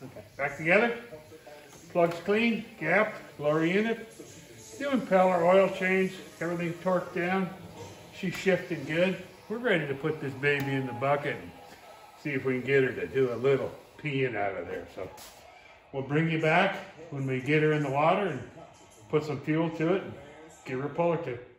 Okay, back together. Plug's clean, gapped, lower unit. Doing impeller oil change, everything torqued down. She's shifting good. We're ready to put this baby in the bucket and see if we can get her to do a little peeing out of there. So we'll bring you back when we get her in the water and put some fuel to it and give her a pull or two.